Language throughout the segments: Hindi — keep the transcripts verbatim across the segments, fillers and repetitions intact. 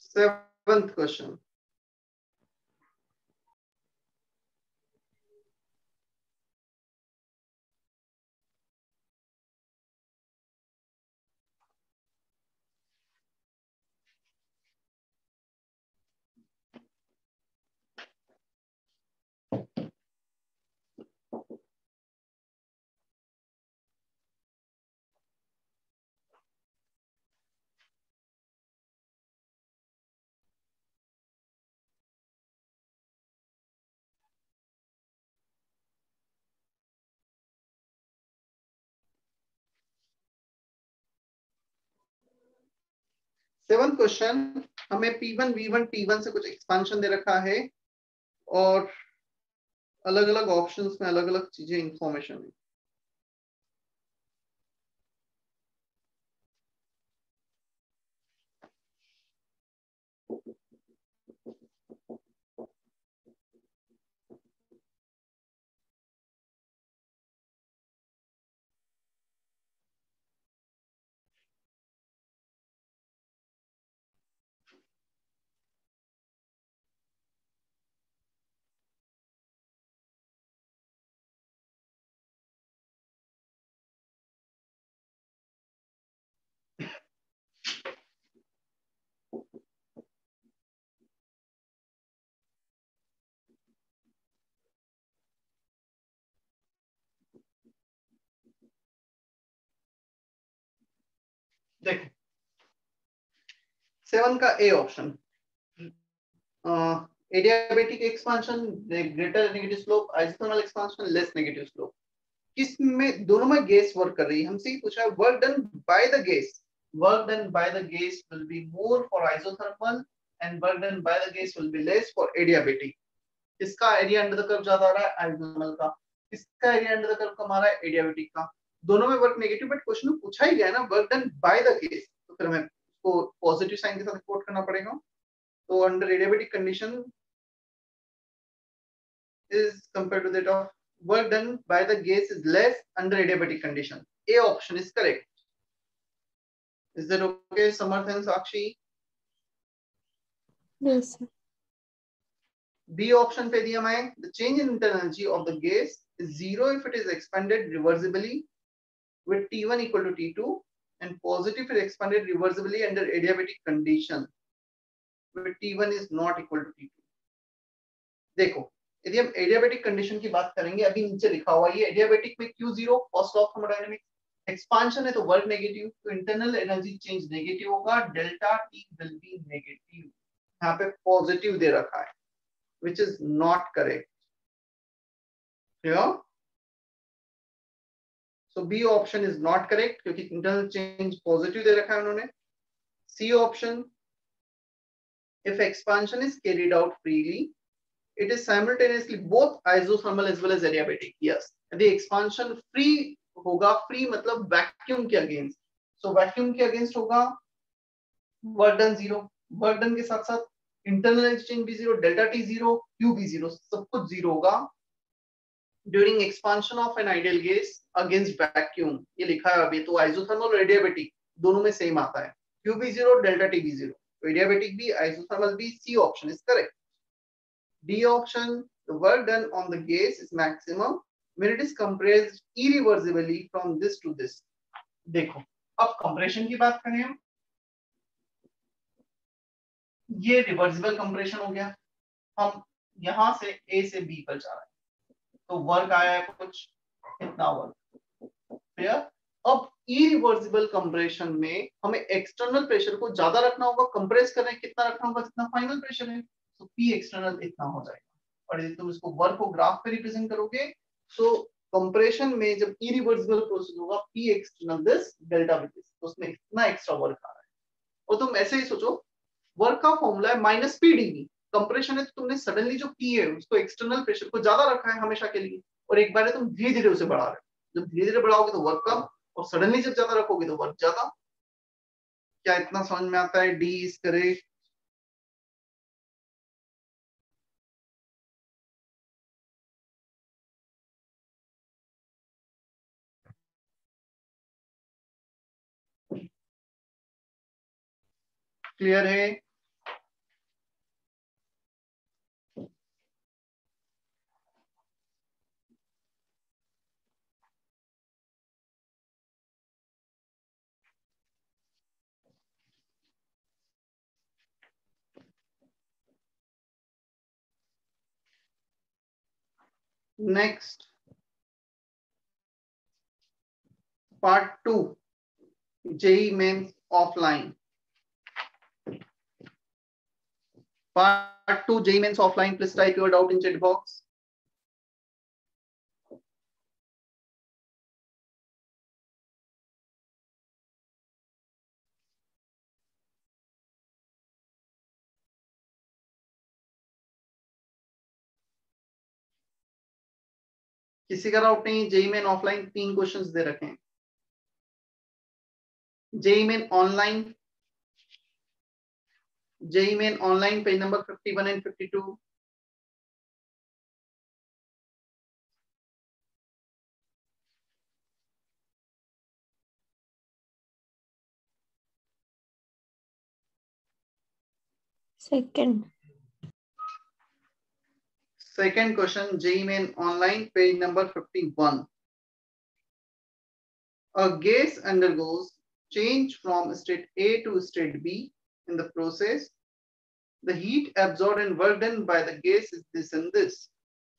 सेवंथ क्वेश्चन, सेवंथ क्वेश्चन, हमें P one V one T one से कुछ एक्सपेंशन दे रखा है और अलग अलग ऑप्शंस में अलग अलग चीजें इंफॉर्मेशन है। देखो सेवन का A option, adiabatic expansion greater negative slope, isothermal expansion less negative slope, किसमें दोनों में गैस वर्क कर रही है। हमसे पूछा है work done by the gas, work done by the gas will be more for isothermal and work done by the gas will be less for adiabatic. किसका एरिया अंडर द कर्व ज्यादा आ रहा है, आइसोथर्मल का। किसका एरिया अंडर द कर्व कम आ रहा है, एडियाबेटिक का। दोनों में वर्क नेगेटिव, बट क्वेश्चन में पूछा ही गया है ना work done by the gas, तो फिर हमें उसको पॉजिटिव साइन के साथ कोट करना पड़ेगा। तो under adiabatic condition is compared to that of work done by the gas is less under adiabatic condition. A option is correct. Is that okay, Samarth and Sakshi? Yes, sir. B option पे दिया मैं, the change in internal energy of the gas is zero if it is expanded reversibly with T one equal to T two and positive if it is expanded reversibly under adiabatic condition with T one is not equal to T two. देखो यदि हम एडियाबेटिक कंडीशन की बात करेंगे, अभी नीचे लिखा हुआ ये एडियाबेटिक में Q zero first law of thermodynamics, expansion है तो वर्क नेगेटिव, तो इंटरनल एनर्जी चेंज नेगेटिव होगा, delta T will be negative. यहाँ पे पॉजिटिव दे रखा है which is not correct. Clear? So B option is not correct क्योंकि इंटरनल चेंज पॉजिटिव दे रखा है उन्होंने। C option, if expansion is carried out freely it is simultaneously both isothermal as well as adiabatic. Yes, यदि expansion free होगा, free मतलब वैक्यूम के अगेंस्ट, so वैक्यूम के अगेंस्ट होगा work done zero, work done के साथ साथ इंटरनल एक्सचेंज भी zero, delta T zero, Q भी जीरो, सब कुछ जीरो होगा during expansion of an ideal gas against vacuum. ये लिखा है अभी, तो आइसोथर्मल और एडियाबेटिक दोनों में सेम आता है, क्यू भी जीरो, डेल्टा टी भी जीरो, तो एडियाबेटिक भी आइसोथर्मल भी। C option is correct. D option, the work done on the gas is maximum when it is compressed irreversibly from this to this. देखो अब कंप्रेशन की बात करें हम, ये रिवर्सिबल कंप्रेशन हो गया, हम यहां से A से B पर जा रहे हैं, तो वर्क आया है कुछ इतना वर्क। क्लियर? अब इरिवर्सिबल कंप्रेशन में हमें एक्सटर्नल प्रेशर को ज्यादा रखना होगा, कंप्रेस कर रहे हैं कितना रखना होगा जितना फाइनल प्रेशर है, तो P एक्सटर्नल इतना हो जाएगा। और यदि तुम इसको वर्क को ग्राफ पे रिप्रेजेंट करोगे तो कंप्रेशन में जब इरिवर्सिबल प्रोसेस होगा P external this delta with this, तो उसमें इतना एक्स्ट्रा वर्क आ रहा है। और तुम ऐसे ही सोचो, वर्क का फॉर्मूला है माइनस पी डीवी, कंप्रेशन है तो तुमने सडनली जो P है उसको एक्सटर्नल प्रेशर को ज्यादा रखा है हमेशा के लिए, और एक बार तुम धीरे धीरे उसे बढ़ा रहे हो, जब धीरे धीरे बढ़ाओगे तो वर्क कम, और सडनली जब ज्यादा रखोगे तो वर्क ज्यादा। क्या इतना समझ में आता है? D is correct. क्लियर है? Next, part two, J E E Mains offline. Part two, J E E Mains offline. Please type your doubt in chat box. किसी का डाउट नहीं? जेई मेन ऑफलाइन तीन क्वेश्चंस दे रखे हैं. JEE Main online, JEE Main online page number fifty one and fifty two. Second. Second question, J E E Main online, page number fifty-one. A gas undergoes change from state A to state B. In the process, the heat absorbed and work done by the gas is this and this.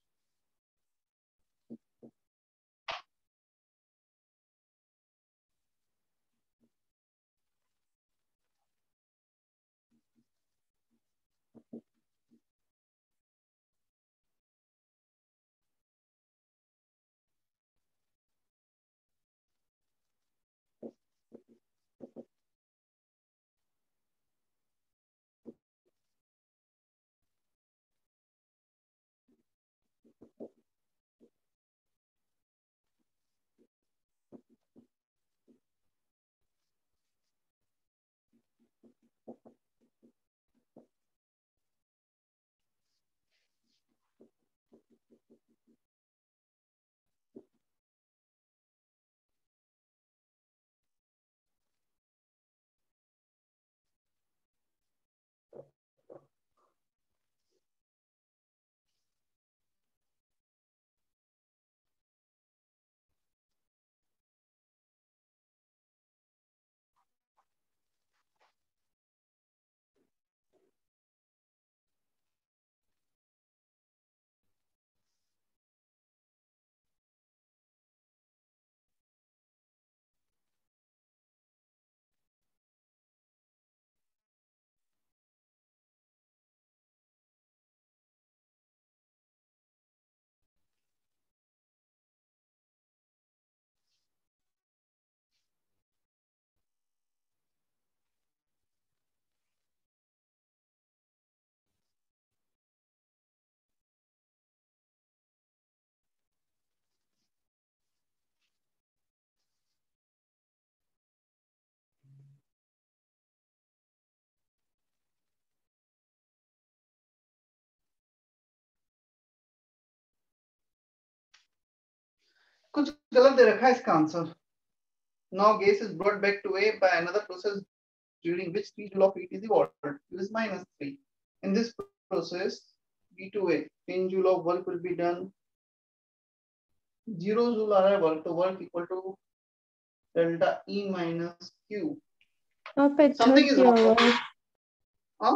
कुछ गलत दे रखा है इसका answer. Now gas is brought back to A by another process during which three joule of heat is evolved. Q is minus three. In this process, B to A, ten joule of work will be done. Zero joule आ रहा है work, तो work equal to delta E minus Q. Something is wrong. हाँ?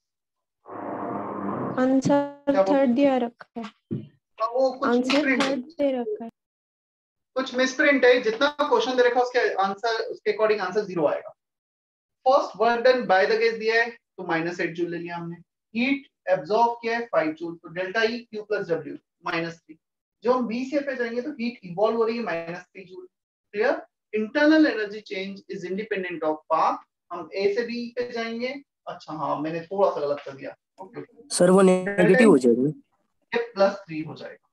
आंसर थर्ड दिया रखा है. वो कुछ आंसर मिसप्रिंट थर्ड दे रखा है. कुछ मिसप्रिंट है. जितना क्वेश्चन दे रखा है उसके आंसर उसके अकॉर्डिंग आंसर जीरो आएगा. First work done by the gas दिया है तो माइनस एट जूल ले लिया हमने. हीट एब्जॉर्ब किया है फाइव जूल, तो delta E Q plus W minus three. जो हम बी से पे जाएंगे तो हीट इवॉल्व हो रही है minus three joule. Clear? Internal energy change is independent of path. हम ए से बी पे जाएंगे. अच्छा हाँ, मैंने थोड़ा सा गलत कर दिया. ओके सर वो नेगेटिव हो जाएगा. ये प्लस थ्री हो जाएगा.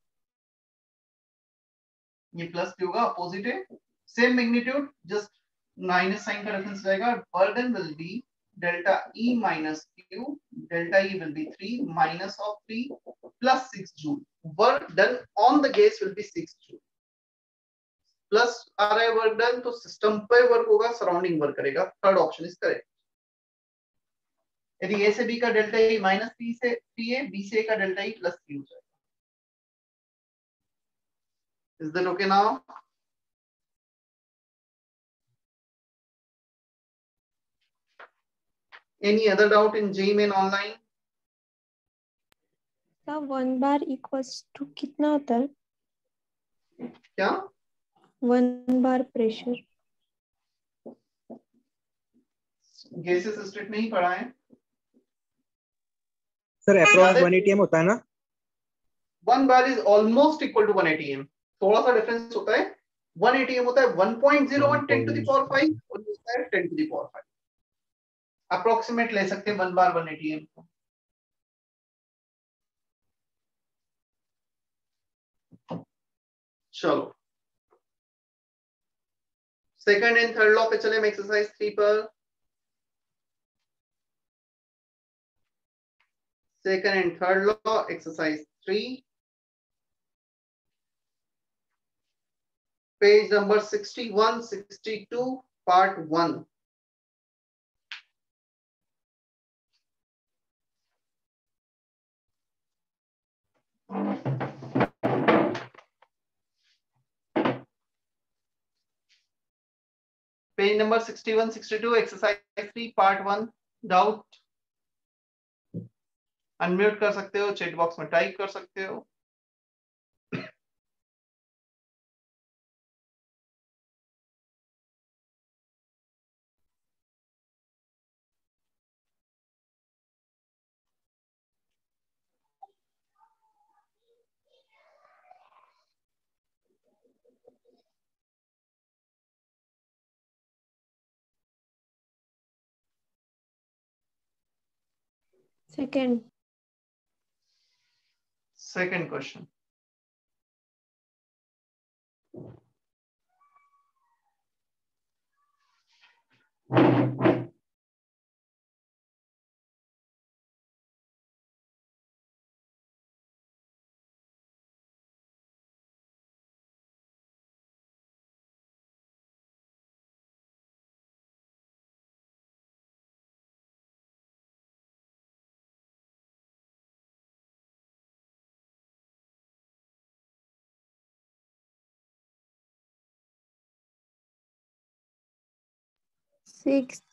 ये प्लस थ्री होगा, अपोजिट है. Same magnitude, just minus sign का रेफरेंस रहेगा. Burden will be delta E minus Q. Delta E will be three minus of three plus six joule. Work done on the gas will be six joule. Plus आ रहा है work done, तो सिस्टम पे वर्क होगा, सराउंडिंग वर्क करेगा. Third option is correct. यदि A से B का डेल्टा E माइनस थ्री से थ्री है, B से A का डेल्टा E प्लस थ्री हो जाएगा. Is that okay now? Any other doubt in J E E Main online? One bar equals to कितना होता है? क्या one bar pressure gases state नहीं पढ़ा है sir approx one ATM होता है ना? One bar is almost equal to one ATM, थोड़ा सा डिफरेंस होता है। वन एटी एम होता है one point zero one ten to the power five और ये होता है ten to the power five. Approximate ले सकते हैं one bar one ATM को। चलो सेकंड एंड थर्ड लॉ पे चले हम एक्सरसाइज थ्री पर। Second and third law exercise three, page number sixty one sixty two part one. Page number sixty one sixty two exercise three part one. Doubt unmute कर सकते हो, चैट बॉक्स में टाइप कर सकते हो। सेकंड सेकंड क्वेश्चन, सिक्स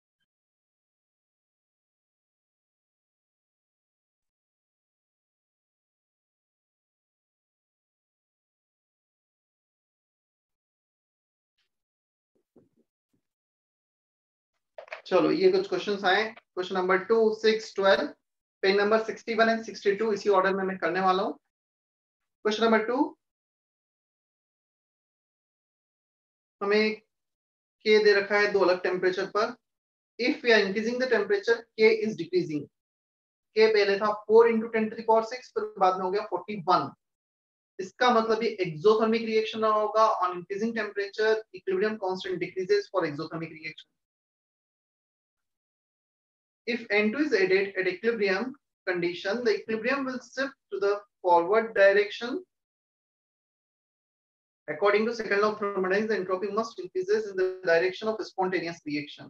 चलो ये कुछ क्वेश्चंस आए। Question number two six twelve, page number sixty one and sixty two इसी ऑर्डर में मैं करने वाला हूँ। क्वेश्चन नंबर टू, हमें के दे रखा है दो अलग टेम्परेचर पर। If we are increasing the temperature, K is decreasing. K पहले था four into ten to the power six, फिर बाद में हो गया फोर्टी वन। इसका मतलब ये एक्सोथर्मिक रिएक्शन होगा। On increasing temperature equilibrium constant decreases for exothermic reaction. If N two is added at equilibrium condition, the equilibrium will shift to the forward direction. According to second law of thermodynamics, the entropy must increases in the direction of spontaneous reaction.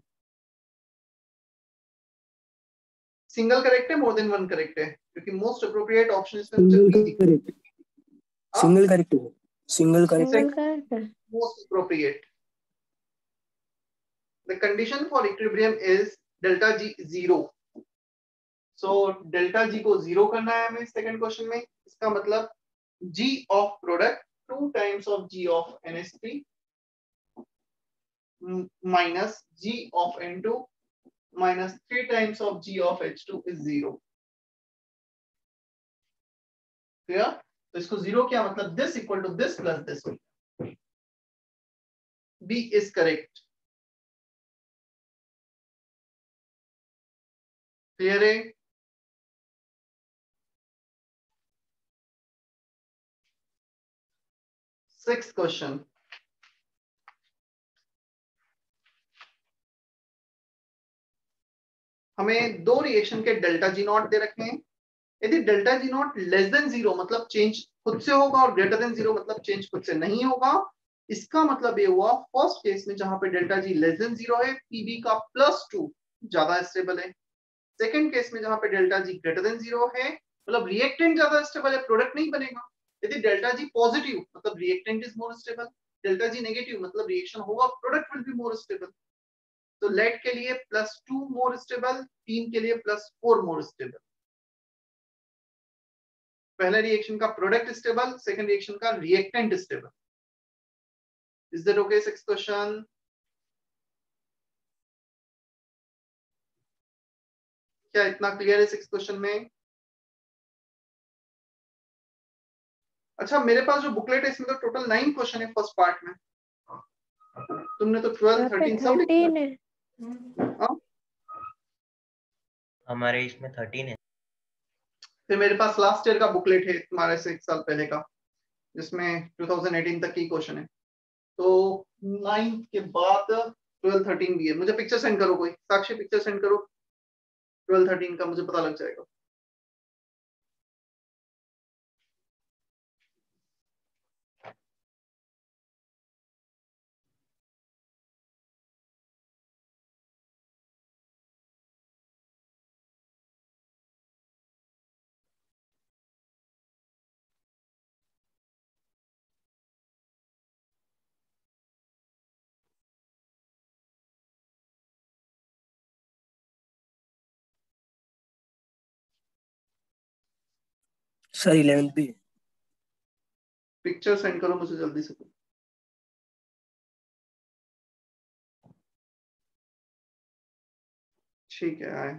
Single correct है, more than one correct है, क्योंकि most appropriate option is single correct, single correct है, सिंगल करेक्ट सिंगल करेक्ट है। most appropriate. The condition for equilibrium is delta G zero. So delta G को zero करना है हमें सेकंड क्वेश्चन में। इसका मतलब G of product two times of G of N H three minus G of N two minus three times of G of H two is zero. Clear? तो इसको जीरो क्या मतलब this equal to this plus this. B is correct. Clear है? सिक्स क्वेश्चन, हमें दो रिएक्शन के डेल्टा जी नॉट दे रखे हैं। यदि delta G not less than zero मतलब चेंज खुद से होगा और ग्रेटर देन जीरो मतलब चेंज खुद से नहीं होगा। इसका मतलब ये हुआ फर्स्ट केस में जहां पे delta G less than zero है, पीबी का प्लस टू ज्यादा स्टेबल है। सेकंड केस में जहां पे delta G greater than zero है, मतलब रिएक्टेंट ज्यादा स्टेबल है, प्रोडक्ट नहीं बनेगा। यदि डेल्टा जी पॉजिटिव मतलब reactant is more stable, delta G negative मतलब रिएक्शन होगा, product will be more stable. तो लेड के लिए प्लस टू मोर स्टेबल, तीन के लिए प्लस फोर मोर स्टेबल। पहले रिएक्शन का प्रोडक्ट स्टेबल, सेकंड रिएक्शन का reactant stable. Is that okay? Six question. क्या इतना क्लियर है सिक्स क्वेश्चन में? अच्छा, मेरे पास जो बुकलेट है इसमें तो टोटल नाइन क्वेश्चन है फर्स्ट पार्ट में। तुमने तो ट्वेल्व थर्टीन सब थर्टीन है। हाँ? हमारे इसमें थर्टीन है। फिर मेरे पास लास्ट ईयर का बुकलेट है तुम्हारे से एक साल पहले का, जिसमें टू थाउजेंड एटीन तक की क्वेश्चन है। तो नाइन के बाद ट्वेल्व थर्टीन भी है। मुझे पिक्चर सेंड करो, कोई साक्षी पिक्चर सेंड करो ट्वेल्व थर्टीन का, मुझे पता लग जाएगा। सर इलेवेंथ भी है। पिक्चर सेंड करो मुझे जल्दी से। ठीक है, आए।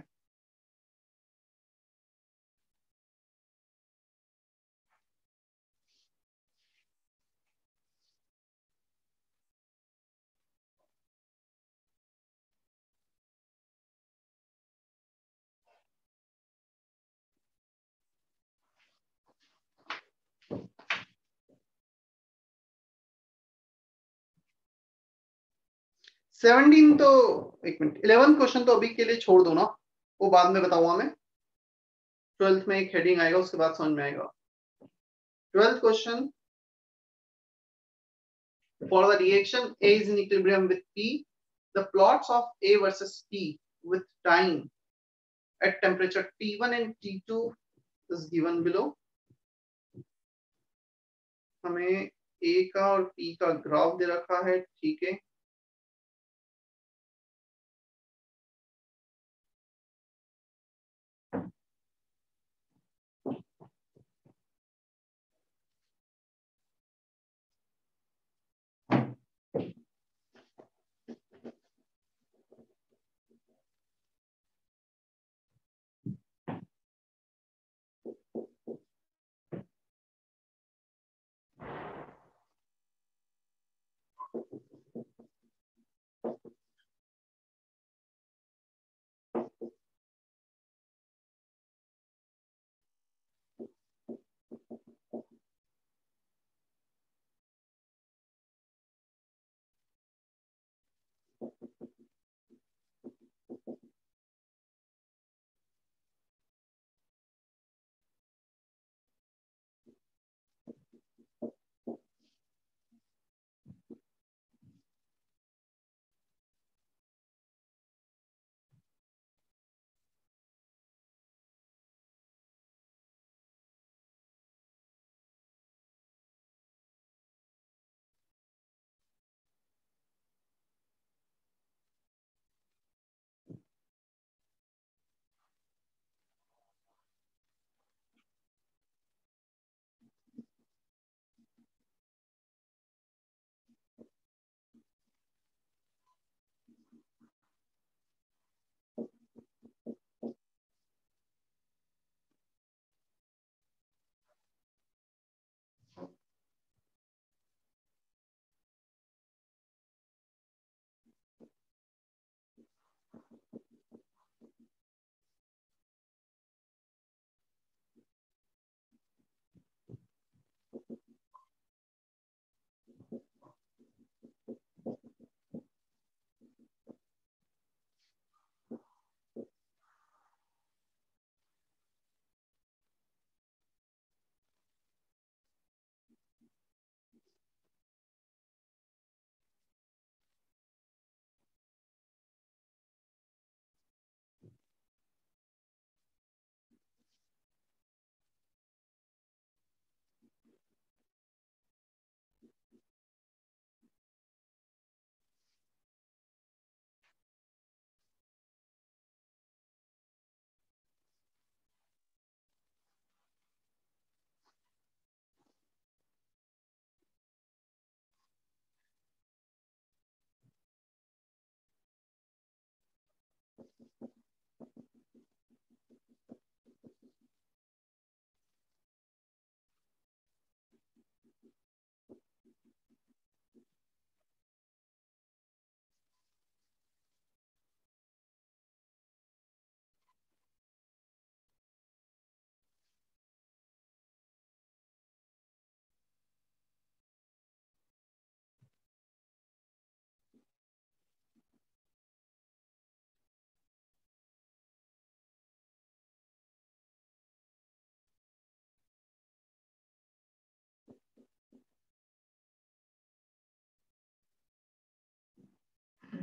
सेवनटीन तो एक मिनट, इलेवन क्वेश्चन तो अभी के लिए छोड़ दो ना, वो बाद में बताऊंगा मैं। ट्वेल्थ में एक हेडिंग आएगा, उसके बाद समझ में आएगा। Twelfth question, for the reaction A is in equilibrium with P, the plots of A versus T with time at temperature T one and T two is given below. हमें A का और P का ग्राफ दे रखा है, ठीक है।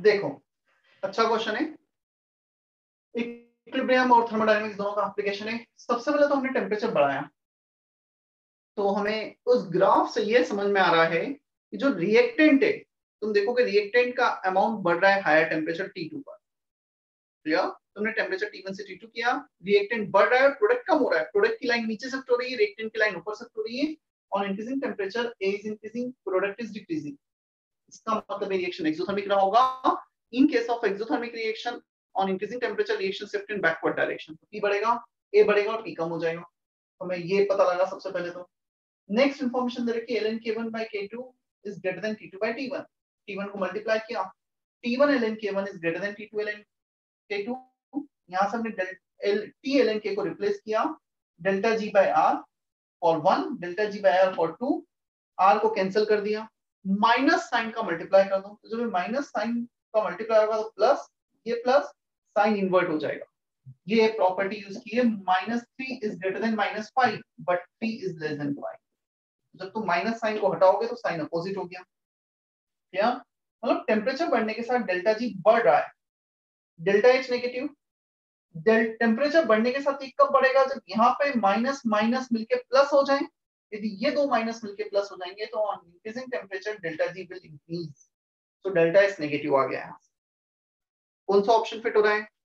देखो अच्छा क्वेश्चन है, इक्विलिब्रियम और थर्मोडायनेमिक्स दोनों का एप्लीकेशन है। सबसे पहले तो हमने टेम्परेचर बढ़ाया, तो हमें उस ग्राफ से ये समझ में आ रहा है कि जो रिएक्टेंट है, तुम देखोगे रिएक्टेंट का अमाउंट बढ़ रहा है हायर टेम्परेचर टी टू पर। क्लियर? तुमने टेम्परेचर टी वन से टी टू किया, रिएक्टेंट बढ़ रहा है और प्रोडक्ट कम हो रहा है। प्रोडक्ट की लाइन नीचे शिफ्ट हो रही है, रिएक्टेंट की लाइन ऊपर शिफ्ट हो रही है। On increasing temperature A is increasing, product is decreasing. इसका मतलब रिएक्शन एक्सोथर्मिक रहा होगा। In case of exothermic reaction on increasing temperature reaction shift in backward direction, P बढ़ेगा, ए बढ़ेगा और पी कम हो जाएगा। तो हमें ये पता लगा सबसे पहले। तो नेक्स्ट इंफॉर्मेशन दे रखी है ln k1 by k2 is greater than t2 by t1। t1 को मल्टीप्लाई किया, t1 ln k1 is greater than t2 ln k2। यहां से हमने t ln k को रिप्लेस किया delta g by r for one, delta g by r for two, r को कैंसिल कर दिया, माइनस साइन का मल्टीप्लाई कर दो, तो जब माइनस साइन का मल्टीप्लाई होगा तो प्लस, ये प्लस साइन इन्वर्ट हो जाएगा। ये प्रॉपर्टी यूज की है, minus three is greater than minus five but three is less than five. जब तुम माइनस साइन को हटाओगे तो साइन अपोजिट हो गया। क्या मतलब टेम्परेचर बढ़ने के साथ डेल्टा जी बढ़ रहा है, डेल्टा एच नेगेटिव। टेम्परेचर बढ़ने के साथ ये कब बढ़ेगा? जब यहाँ पे माइनस माइनस मिलके प्लस हो जाए। यदि ये दो माइनस मिलके प्लस हो जाएंगे तो on increasing temperature delta G will increase, तो डेल्टा एच नेगेटिव आ गया है। कौन सा ऑप्शन फिट हो रहा है?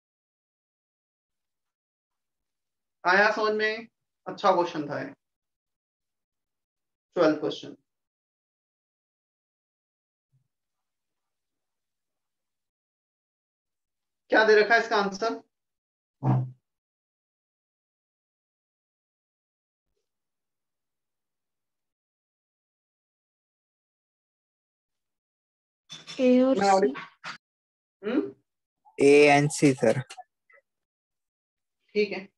आया समझ में? अच्छा क्वेश्चन था ये, ट्वेल्थ क्वेश्चन। क्या दे रखा है इसका आंसर? ए और सी। हम्म ए एंड सी सर। ठीक है,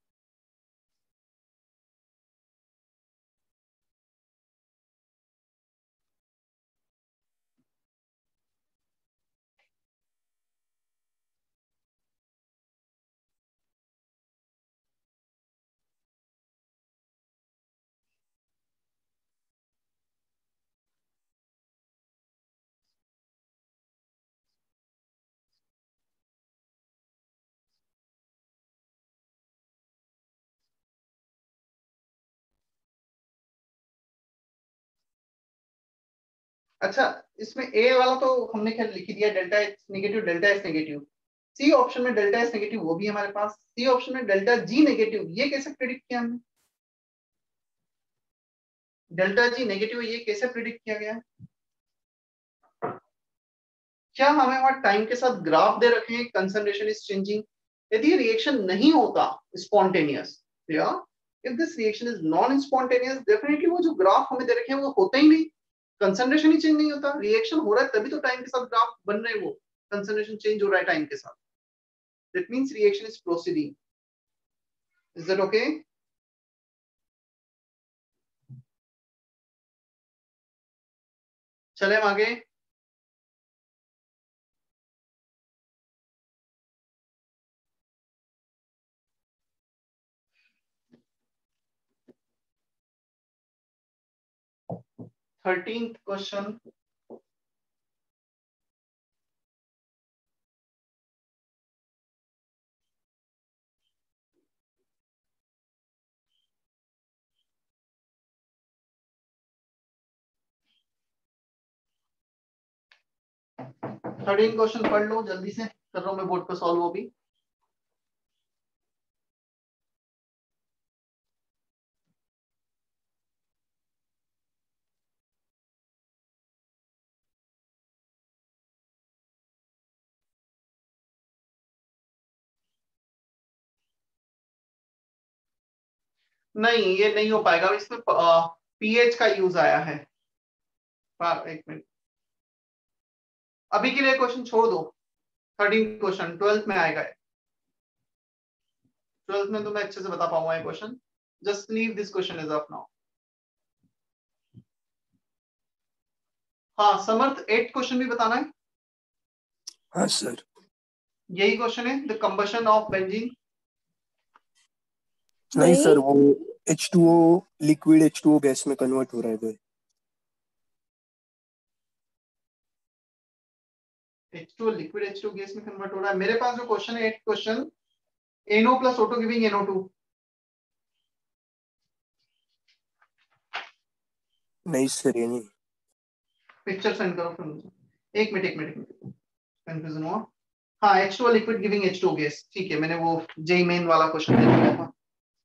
अच्छा इसमें ए वाला तो हमने क्या लिख दिया, delta H negative, delta S negative. C option में डेल्टा एस नेगेटिव वो भी हमारे पास, सी ऑप्शन में डेल्टा जी नेगेटिव, ये कैसे प्रिडिक्ट किया हमने? डेल्टा जी नेगेटिव ये कैसे प्रिडिक्ट किया गया? क्या हमें वहां टाइम के साथ ग्राफ दे रखे हैं, कंसंट्रेशन इज चेंजिंग। यदि रिएक्शन नहीं होता स्पॉन्टेनियस, या if this reaction is non spontaneous, definitely वो जो ग्राफ हमें दे रखे हैं वो होता ही नहीं, कंसंट्रेशन ही चेंज नहीं होता। रिएक्शन हो रहा है तभी तो टाइम के साथ ग्राफ बन रहे हैं, वो कंसंट्रेशन चेंज हो रहा है टाइम के साथ। That means reaction is proceeding. Is that okay? चले हम आगे। थर्टीन्थ क्वेश्चन, थर्टीन क्वेश्चन पढ़ लो जल्दी से, कर रहा हूं मैं बोर्ड पे सॉल्व वो भी। नहीं ये नहीं हो पाएगा, इसमें पीएच का यूज आया है। एक मिनट, अभी के लिए क्वेश्चन छोड़ दो। थर्टीन क्वेश्चन ट्वेल्थ में आएगा, ट्वेल्थ में तो मैं अच्छे से बता पाऊंगा ये क्वेश्चन। Just leave this question is off now. हाँ समर्थ, एट क्वेश्चन भी बताना है। हाँ सर। यही क्वेश्चन है, द कंबशन ऑफ बेंजीन। नहीं सर, वो H two O liquid H two O gas में कन्वर्ट हो रहा है। H two liquid H two gas में कन्वर्ट हो रहा है। मेरे पास जो क्वेश्चन है, eight question, N O plus O two giving N O two. नहीं सर, ये नहीं। पिक्चर सेंड करो फिर मुझे। एक मिनट एक मिनट कंफ्यूजन हुआ। हाँ, H two liquid giving H two gas, ठीक है, मैंने वो जेई मेन वाला क्वेश्चन दे दिया था।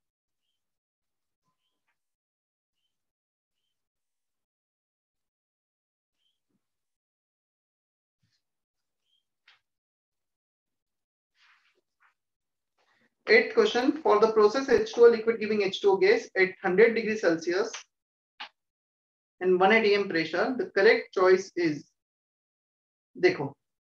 Eighth question, for the process H two O liquid giving H two O gas at one hundred degrees Celsius and one hundred A M pressure, the correct choice is, देखो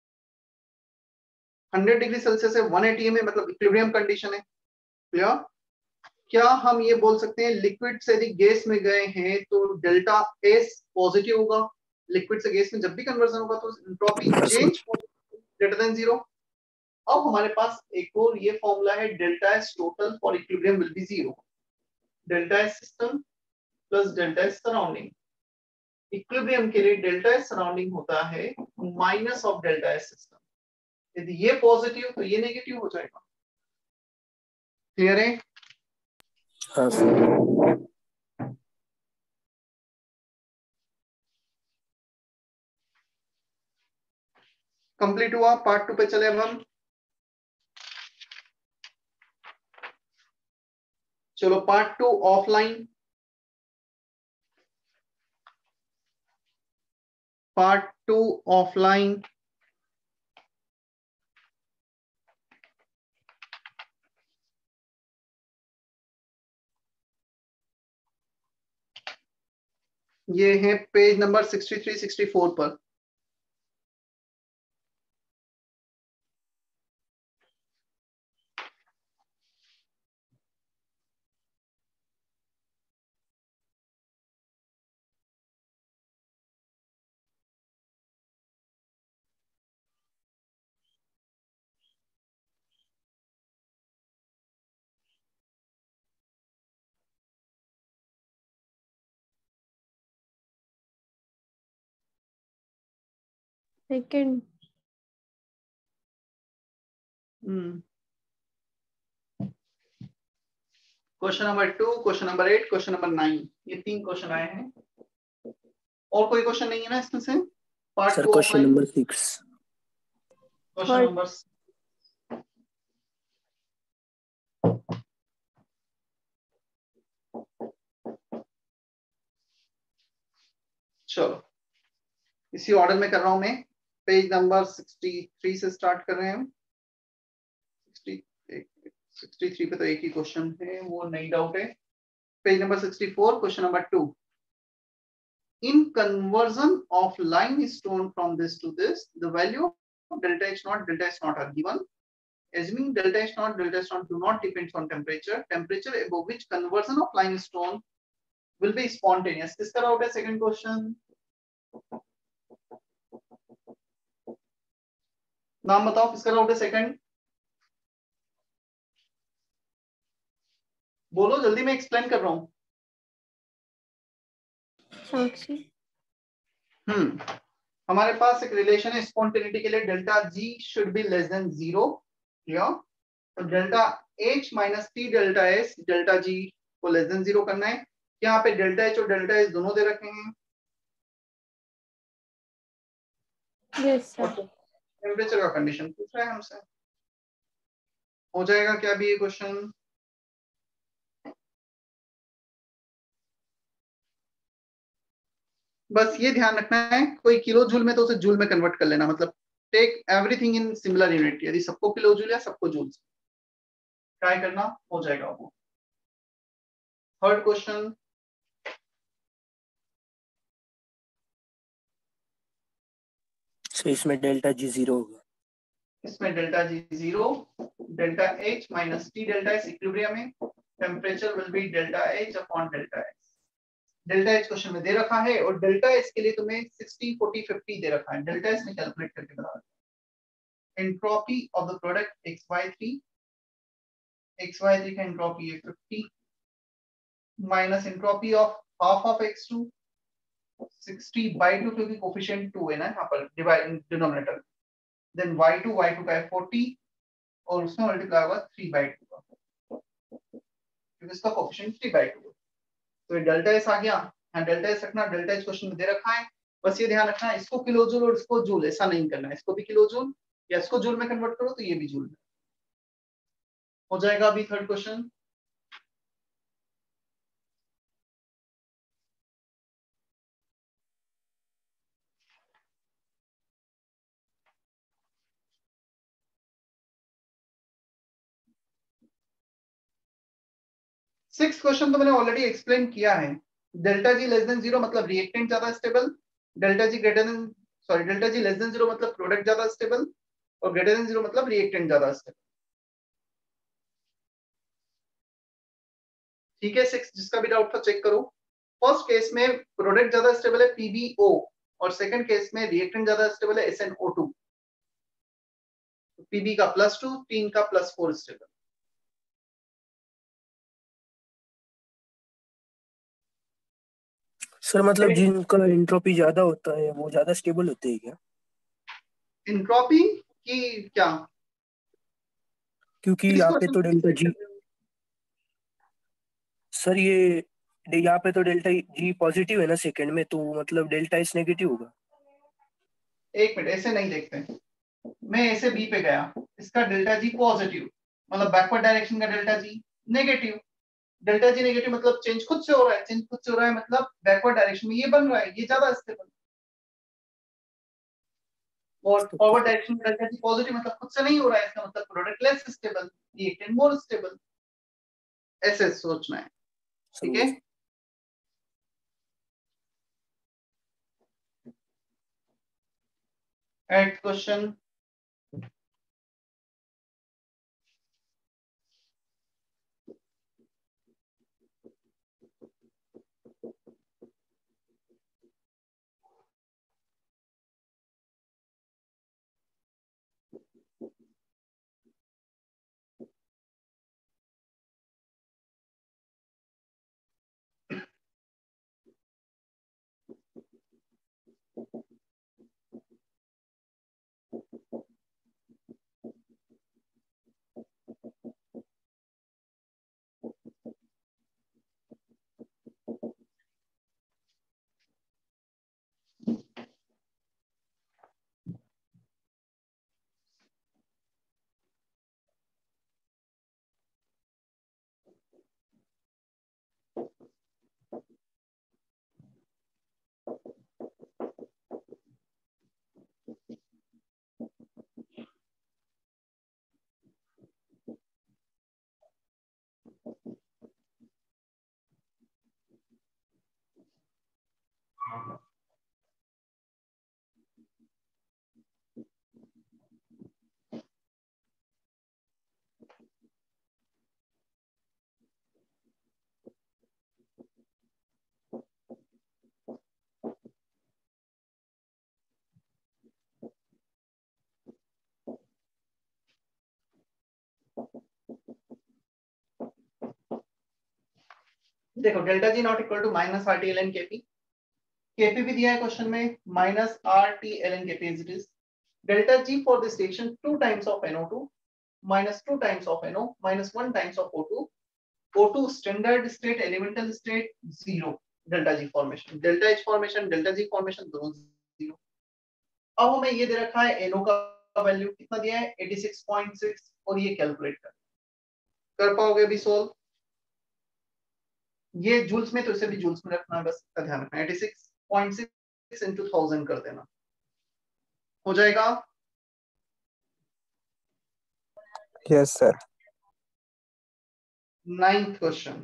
one hundred डिग्री सेल्सियस है, one hundred A M है, मतलब इक्विलिब्रियम कंडीशन है। क्लियर? क्या हम ये बोल सकते हैं लिक्विड से यदि गैस में गए हैं तो डेल्टा एस पॉजिटिव होगा? लिक्विड से गैस में जब भी कन्वर्जन होगा तो entropy change greater than zero. अब हमारे पास एक और ये फॉर्मूला है, delta S total for equilibrium will be zero. Delta S system plus delta S surrounding. Equilibrium के लिए डेल्टा एस सराउंडिंग होता है minus of delta S system. यदि ये पॉजिटिव तो ये नेगेटिव हो जाएगा। क्लियर है? हाँ सर। कंप्लीट हुआ। पार्ट टू पे चले अब हम। चलो part two offline. Part two offline. ये है page number sixty three sixty four पर। Second. Hmm question number two, question number eight, question number nine, ये तीन क्वेश्चन आए हैं। और कोई क्वेश्चन नहीं है ना इसमें से? Part sir two question offline. Number six. Question number चलो इसी ऑर्डर में कर रहा हूं मैं। पेज नंबर सिक्सटी थ्री से स्टार्ट कर रहे हैं हम। सिक्सटी थ्री पे तो एक ही क्वेश्चन है, वो नहीं डाउट है। Page number sixty four, question number two. In conversion of limestone from this to this, the value of delta H naught, delta S naught are given. Assuming delta H naught, delta S naught do not depend on temperature, temperature above which conversion of limestone will be spontaneous. किसका डाउट है? Second question. नाम बताओ किसका डाउट है सेकंड? बोलो जल्दी, मैं एक्सप्लेन कर रहा हूं। साक्षी। हम्म हमारे पास एक रिलेशन है स्पॉन्टेनिटी के लिए, delta G should be less than zero. Clear? तो delta H minus T delta S, delta G को लेस देन जीरो करना है। यहाँ पे डेल्टा एच और डेल्टा एस दोनों दे रखे हैं। Yes sir. टेम्परेचर का कंडीशन पूछ रहा है हमसे। हो जाएगा क्या भी ये क्वेश्चन? बस ये ध्यान रखना है, कोई किलो जूल में तो उसे जूल में कन्वर्ट कर लेना, मतलब take everything in similar unit. यदि सबको किलो जूल या सबको जूल ट्राई करना, हो जाएगा वो। Third question. सो इसमें डेल्टा जी जीरो होगा। इसमें delta G zero, delta H minus T delta S equilibrium में, temperature will be delta H upon delta S. Delta H question में दे रखा है और डेल्टा एस के लिए तुम्हें सिक्सटी फोर्टी फिफ्टी दे रखा है। डेल्टा एस में कैलकुलेट करके बता रहा है। Entropy of the product X Y three, X Y three का एंट्रोपी है fifty minus entropy of half of X two, sixty by two, क्योंकि कोफिशिएंट टू है ना यहाँ पर divide denominator. Then Y two Y two का है फोर्टी और उसमें मल्टीप्लाई होगा थ्री बाई टू का, क्योंकि इसका कोएफिशिएंट थ्री बाई टू है। तो ये डेल्टा एस आ गया। हाँ डेल्टा एस रखना, डेल्टा एस क्वेश्चन में दे रखा है। बस ये ध्यान रखना है इसको किलो जूल और इसको जूल ऐसा नहीं करना है, इसको भी किलो जूल या इसको जूल में कन्वर्ट करो तो ये भी जूल हो जाएगा। अभी थर्ड क्वेश्चन, सिक्स क्वेश्चन तो मैंने ऑलरेडी एक्सप्लेन किया है। Delta G less than zero मतलब रिएक्टेंट ज्यादा stable, delta G greater than sorry delta G less than zero मतलब प्रोडक्ट ज्यादा स्टेबल, और ग्रेटर देन जीरो मतलब रिएक्टेंट ज्यादा स्टेबल। ठीक है, सिक्स जिसका भी डाउट था चेक करो। फर्स्ट केस में प्रोडक्ट ज्यादा स्टेबल है पीबीओ, और सेकंड केस में रिएक्टेंट ज्यादा स्टेबल है S N O two. PB का प्लस टू, टीन का प्लस फोर स्टेबल। सर मतलब जिनका एंट्रोपी ज्यादा होता है वो ज्यादा स्टेबल होते हैं क्या? एंट्रोपी की क्या? क्योंकि यहाँ पे तो डेल्टा जी, सर ये यहाँ पे तो डेल्टा जी पॉजिटिव है ना सेकंड में, तो मतलब डेल्टा एस नेगेटिव होगा। एक मिनट, ऐसे नहीं देखते। मैं ऐसे बी पे गया, इसका डेल्टा जी पॉजिटिव मतलब बैकवर्ड डायरेक्शन का delta G negative. Delta G negative मतलब चेंज खुद से हो रहा है, चेंज खुद से हो रहा है मतलब बैकवर्ड डायरेक्शन में ये बन रहा है, ये ज्यादा स्टेबल। और फॉरवर्ड डायरेक्शन में डेल्टा जी पॉजिटिव मतलब खुद से नहीं हो रहा है, इसका मतलब product less stable, reactant more stable. ऐसे सोचना है, ठीक है। एट क्वेश्चन, देखो delta G not equal to minus R T L N K P, K P भी दिया है क्वेश्चन में minus R T L N K P as it is. Delta G for this reaction two times of N O to minus two times of N O minus one times of O two. O two standard state, elemental state zero. Delta G formation, delta H formation, delta G formation दोनों zero. अब हमें ये दे रखा है N O का वैल्यू कितना दिया है छियासी पॉइंट सिक्स, और ये कैलकुलेट कर कर पाओगे भी सोल्व? ये जूल्स में तो इसे भी जूल्स में रखना है, बस इसका ध्यान रखना। छियासी पॉइंट सिक्स into थाउजेंड कर देना, हो जाएगा। Yes sir. Ninth question,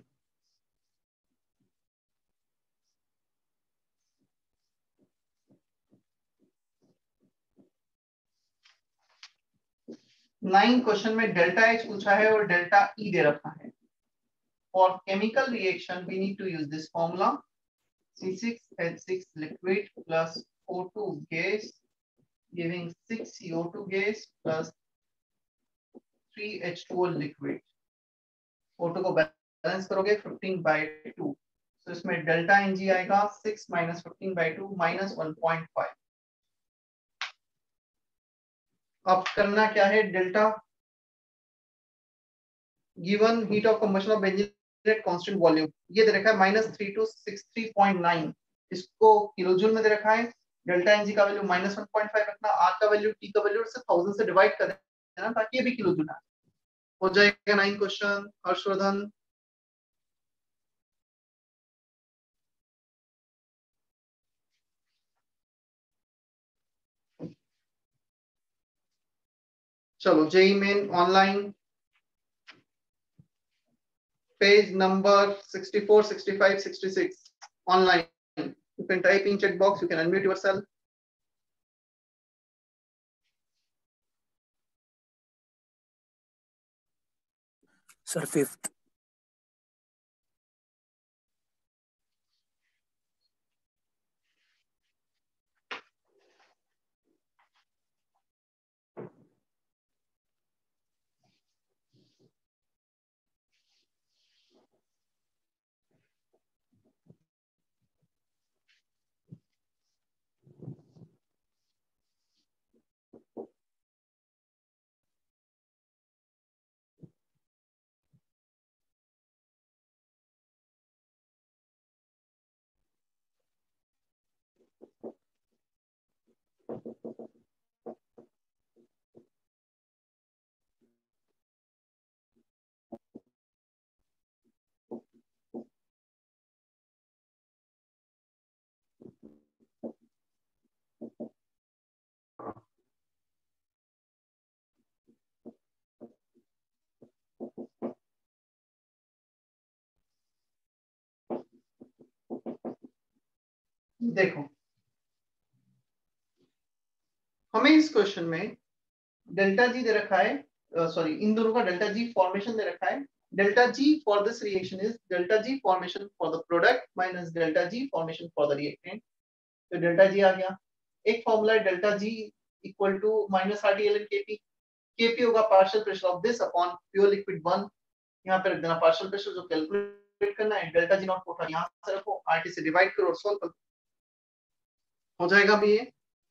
nine question में डेल्टा एच पूछा है और डेल्टा ई दे रखा है। For chemical reaction we need to use this formula, C six H six liquid plus O two gas giving six C O two gas plus three H two O liquid। O two को बैलेंस करोगे फिफ्टीन by टू, तो इसमें डेल्टा Ng आएगा six minus fifteen by two minus one point five. अब करना क्या है, delta given heat of combustion of benzene at constant volume, ये दे रखा है minus three two six three point nine, इसको किलोजूल में दे रखा है। डेल्टा एनजी का value minus one point five रखना, आर का वैल्यू, टी का वैल्यू से थाउजेंड से डिवाइड कर देना ताकि ये भी किलोजूल आए। हो जाएगा नाइन क्वेश्चन। हर्षवर्धन, चलो JEE Main online page number sixty four, sixty five, sixty six online. You can type in chat box, you can unmute yourself. Sir fifth. देखो हमें इस क्वेश्चन में डेल्टा जी दे रखा है, सॉरी uh, इन दोनों का डेल्टा जी फॉर्मेशन दे रखा है। Delta G for this reaction is delta G formation for the product minus delta G formation for the reactant. तो डेल्टा जी आ गया। एक फॉर्मूला है delta G equal to minus R T L N K P. K P होगा partial pressure of this upon pure liquid one, यहाँ पे रख देना पार्शियल प्रेशर जो कैलकुलेट करना है। डेल्टा जी नॉट को यहाँ से रखो, आरटी से डिवाइड करो और सॉल्व करो, हो जाएगा भी ये।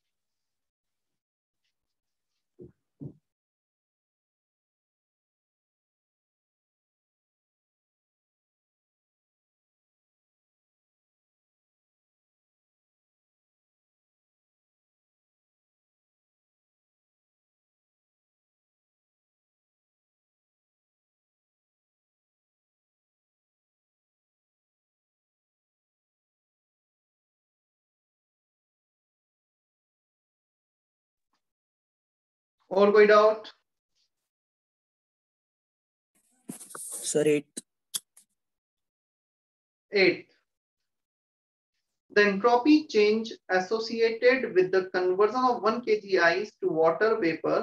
और कोई doubt? Sir eight. Eighth, the entropy change associated with the conversion of one kilogram ice to water vapor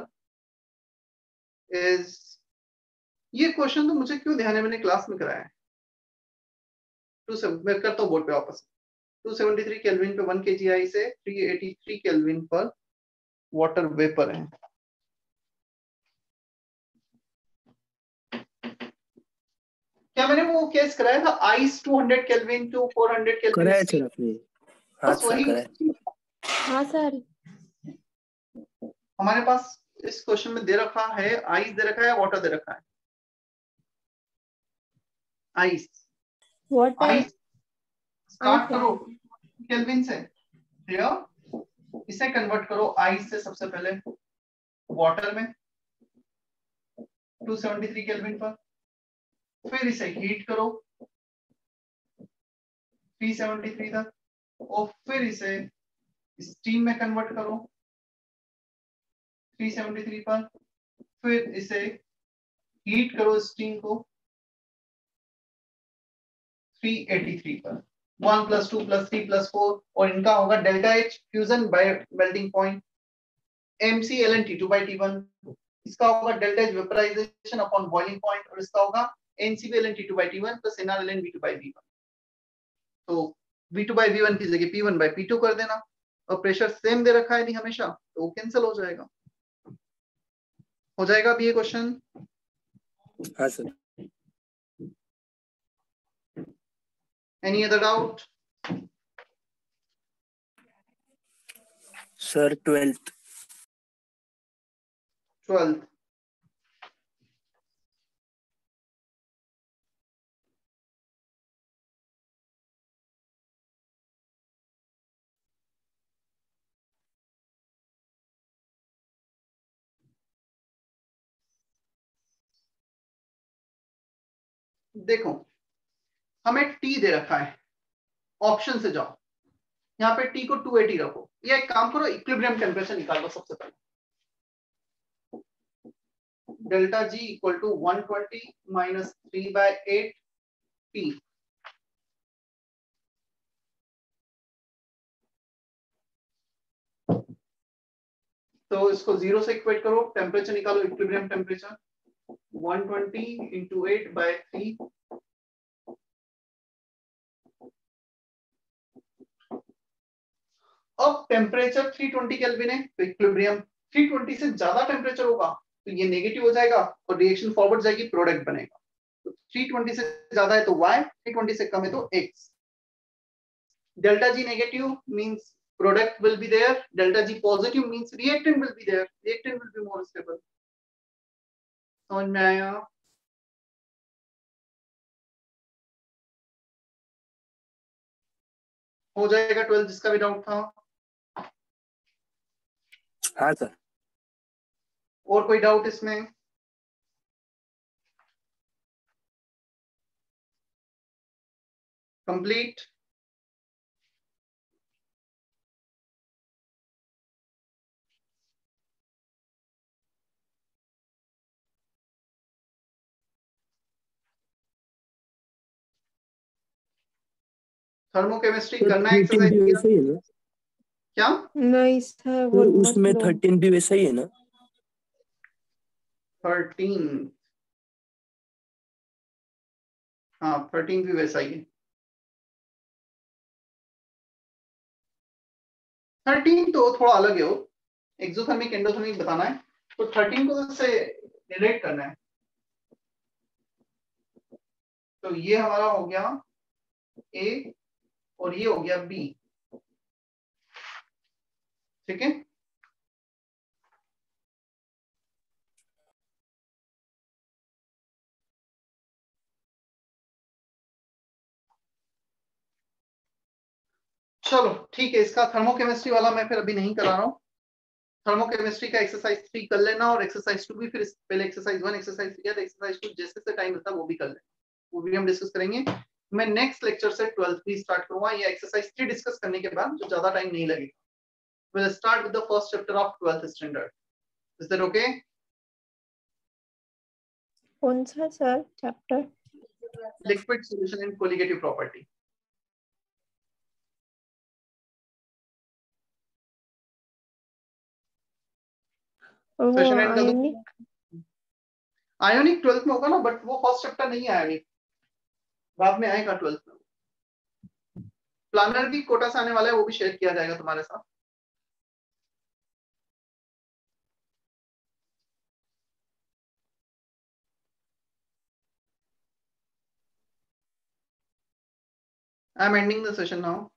is, ये क्वेश्चन तो मुझे क्यों ध्यान है, मैंने क्लास में कराया है। टू से मैं करता हूँ बोर्ड पे वापस। टू सेवेंटी थ्री केल्विन पे वन केजी आई से थ्री एटी थ्री केल्विन पर वाटर वेपर है। क्या मैंने वो केस कराया था ice two hundred kelvin to four hundred kelvin? कराया सर आपने? हाँ बस वही। हाँ सर। हमारे पास इस क्वेश्चन में दे रखा है आइस दे रखा है, वाटर दे रखा है। आइस वाटर आइस स्टार्ट करो केल्विन से, इसे कन्वर्ट करो आइस से सबसे पहले वाटर में टू सेवेंटी थ्री केल्विन पर, फिर इसे हीट करो थ्री सेवेंटी थ्री तक, और फिर इसे स्टीम में कन्वर्ट करो थ्री सेवेंटी थ्री पर, फिर इसे हीट करो स्टीम को थ्री एटी थ्री पर। One plus two plus three plus four, और इनका होगा delta H fusion by melting point M C L N T two by T one, इसका होगा delta H vaporisation upon boiling point, और इसका होगा N C B L N T two by T one plus N R L N V two by V one. तो V two by V one की जगह P one by P two कर देना, और प्रेशर सेम दे रखा है नहीं हमेशा, तो वो कैंसिल हो जाएगा। हो जाएगा भी ये क्वेश्चन? हाँ sir. Any other doubt? Sir twelfth. Twelfth. देखो हमें टी दे रखा है, ऑप्शन से जाओ, यहाँ पे टी को टू एटी रखो, या एक काम करो इक्विलिब्रियम टेम्परेचर निकाल लो सबसे पहले। Delta G equal to one twenty minus three by eight T. तो इसको जीरो से इक्वेट करो, टेम्परेचर निकालो, equilibrium temperature one twenty into eight by three. अब टेम्परेचर थ्री ट्वेंटी केल्विन है, तो इक्विलिब्रियम थ्री ट्वेंटी से ज्यादा टेम्परेचर होगा तो ये नेगेटिव हो जाएगा और रिएक्शन फॉरवर्ड जाएगी, प्रोडक्ट बनेगा। तो थ्री ट्वेंटी से ज्यादा है तो y, थ्री ट्वेंटी से कम है तो x। Delta G negative means product will be there, delta G positive means reactant will be there, reactant will be more stable. समझ में आया? हो जाएगा ट्वेल्थ जिसका भी डाउट था। हाँ सर। और कोई डाउट इसमें? कंप्लीट? थर्मोकेमिस्ट्री करना है एक्सरसाइज सही है ना? क्या? नहीं सर, वो तो बहुत उसमें लो। थर्टीन भी वैसा ही है ना? थर्टीन, हाँ थर्टीन भी वैसा ही है। थर्टीन तो थोड़ा अलग है, वो एक्सोथर्मिक एंडोथर्मिक बताना है, तो थर्टीन को इससे रिलेट करना है। तो ये हमारा हो गया ए और ये हो गया बी, ठीक है। चलो ठीक है, इसका थर्मोकेमिस्ट्री वाला मैं फिर अभी नहीं करा रहा हूँ। थर्मोकेमिस्ट्री का एक्सरसाइज थ्री कर लेना और एक्सरसाइज टू भी, फिर पहले एक्सरसाइज वन एक्सरसाइज थ्री है, एक्सरसाइज टू जैसे से टाइम मिलता है वो भी कर लेना, वो भी हम डिस्कस करेंगे। मैं नेक्स्ट लेक्चर से ट्वेल्थ भी स्टार्ट करूंगा, ये एक्सरसाइज थ्री डिस्कस करने के बाद जो ज्यादा टाइम नहीं लगेगा। We'll start with the first chapter of twelfth standard. Is that okay? कौन सा sir chapter? Liquid solution and colligative property. वो Session end कर दो। आयनिक। आयोनिक ट्वेल्थ में होगा ना, बट वो फर्स्ट चैप्टर नहीं है आयोनिक, बाद में आएगा ट्वेल्थ में। प्लानर भी कोटा से आने वाला है, वो भी शेयर किया जाएगा तुम्हारे साथ। I am ending the session now.